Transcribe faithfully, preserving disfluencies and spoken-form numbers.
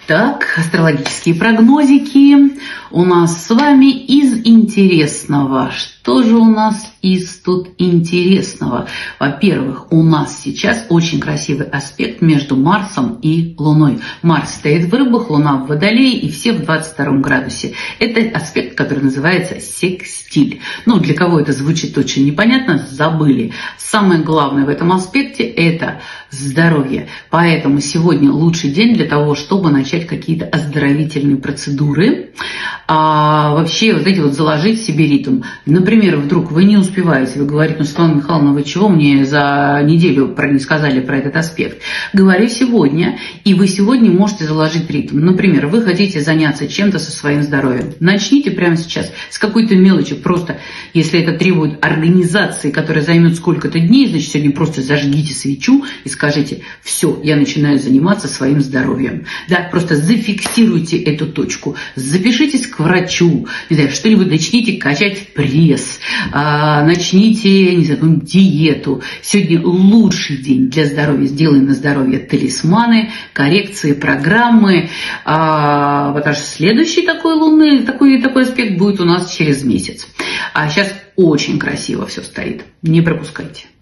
Так, астрологические прогнозики у нас с вами из интересного. Что же у нас из тут интересного? Во-первых, у нас сейчас очень красивый аспект между Марсом и Луной. Марс стоит в Рыбах, Луна в Водолее, и все в двадцать втором градусе. Это аспект, который называется секстиль. Ну, для кого это звучит очень непонятно, забыли. Самое главное в этом аспекте – это здоровье. Поэтому сегодня лучший день для того, чтобы начать какие-то оздоровительные процедуры. А вообще вот эти вот заложить себе ритм. Например, вдруг вы не успеваете, вы говорите: ну, Светлана Михайловна, вы чего мне за неделю про не сказали про этот аспект? Говорю сегодня, и вы сегодня можете заложить ритм. Например, вы хотите заняться чем-то со своим здоровьем. Начните прямо сейчас с какой-то мелочи. Просто, если это требует организации, которая займет сколько-то дней, значит, сегодня просто зажгите свечу и скажите: все, я начинаю заниматься своим здоровьем. Да, просто зафиксируйте эту точку, запишитесь к врачу, не знаю, что-нибудь начните качать пресс, а, начните, не знаю, диету. Сегодня лучший день для здоровья. Сделаем на здоровье талисманы, коррекции, программы. А, потому что следующий такой лунный, такой, такой аспект будет у нас через месяц. А сейчас очень красиво все стоит. Не пропускайте.